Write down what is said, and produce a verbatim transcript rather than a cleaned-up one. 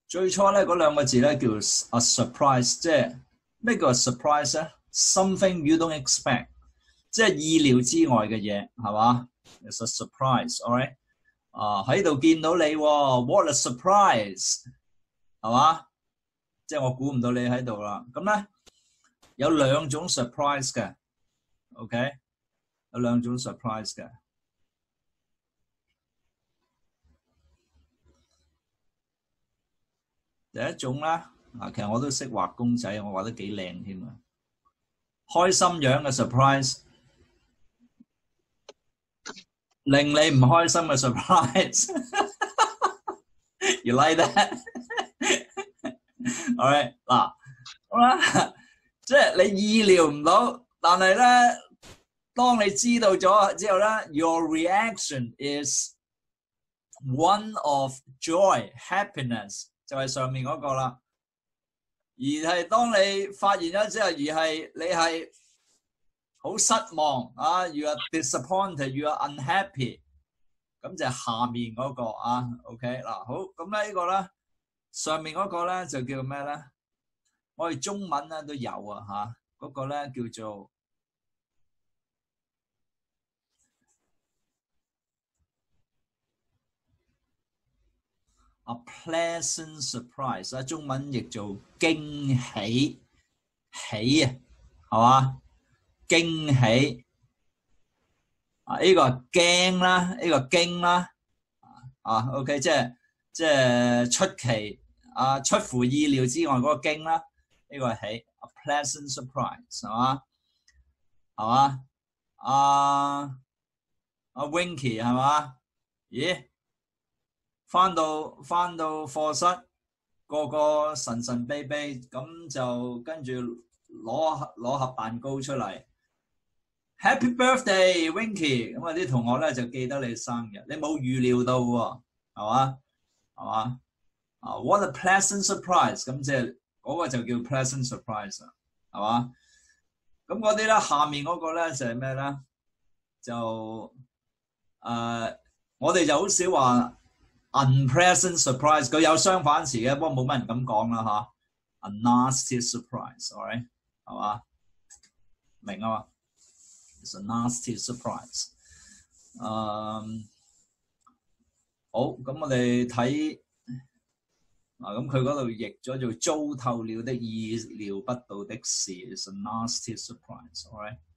最初咧嗰兩個字咧叫 a surprise， 即係咩叫 a surprise 咧 ？Something you don't expect， 即係意料之外嘅嘢，係嘛 ？It's a surprise，all right？ 啊喺度見到你喎 ，what a surprise， 係嘛？即係我估唔到你喺度啦。咁咧有兩種 surprise 嘅 ，OK？ 有兩種 surprise 嘅。第一種咧，啊，其實我都識畫公仔，我畫得幾靚添啊！開心樣嘅 surprise， 令你唔開心嘅 surprise。You like that？ All right， 嗱，好啦，即係你意料唔到，但係咧，當你知道咗之後咧 ，your reaction is one of joy, happiness。就係上面嗰個啦，而係當你發現咗之後，而係你係好失望啊 ，you are disappointed, you are unhappy， 咁就係下面嗰個啊 ，OK 嗱，好，咁咧呢個咧上面嗰個咧就叫咩咧？我哋中文咧都有啊嚇，嗰個咧叫做A pleasant surprise 啊，中文譯做驚喜，喜啊，係嘛？驚喜啊，呢、這個係驚啦，呢、這個驚啦，啊 ，OK， 即係即係出奇啊，出乎意料之外嗰個驚啦，呢、這個係喜 ，A pleasant surprise 係嘛？係嘛？啊阿 Winky 係嘛？咦？翻到翻到課室，個個神神秘秘咁就跟住攞攞盒蛋糕出嚟 ，Happy birthday Winky！ 咁啊啲同學咧就記得你生日，你冇預料到喎，係嘛？係嘛？啊 ，what a pleasant surprise！ 咁即係嗰個就叫 pleasant surprise 啦，係嘛？咁嗰啲咧下面嗰個咧就係咩咧？就誒、呃，我哋就好少話。Unpleasant surprise， 佢有相反詞嘅，不過冇乜人咁講啦嚇。A nasty surprise，all right， 係嘛？明啊嘛 ？It's a nasty surprise。誒，好，咁我哋睇嗱，咁佢嗰度譯咗做糟透了的意料不到的事 ，It's a nasty surprise，all right。